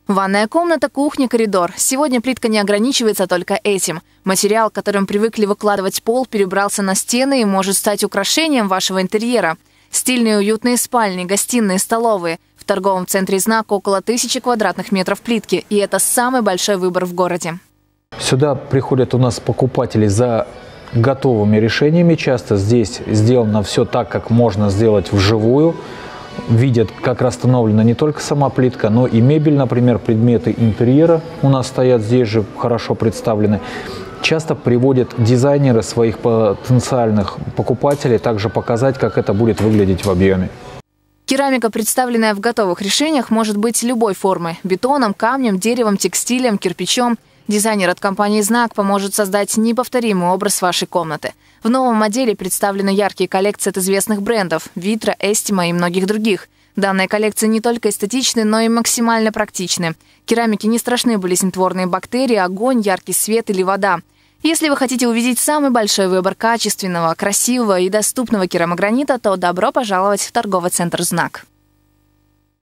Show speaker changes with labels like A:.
A: Ванная комната, кухня, коридор. Сегодня плитка не ограничивается только этим. Материал, которым привыкли выкладывать пол, перебрался на стены и может стать украшением вашего интерьера. Стильные уютные спальни, гостиные, столовые. В торговом центре «Знак» около 1000 квадратных метров плитки. И это самый большой выбор в городе.
B: Сюда приходят у нас покупатели за готовыми решениями. Часто здесь сделано все так, как можно сделать вживую. Видят, как расстановлена не только сама плитка, но и мебель, например, предметы интерьера у нас стоят здесь же, хорошо представлены. Часто приводят дизайнеры своих потенциальных покупателей также показать, как это будет выглядеть в объеме.
A: Керамика, представленная в готовых решениях, может быть любой формы – бетоном, камнем, деревом, текстилем, кирпичом. Дизайнер от компании «Знак» поможет создать неповторимый образ вашей комнаты. В новом отделе представлены яркие коллекции от известных брендов – Витро, Эстима и многих других. Данные коллекции не только эстетичны, но и максимально практичны. Керамике не страшны болезнетворные бактерии, огонь, яркий свет или вода. Если вы хотите увидеть самый большой выбор качественного, красивого и доступного керамогранита, то добро пожаловать в торговый центр «Знак».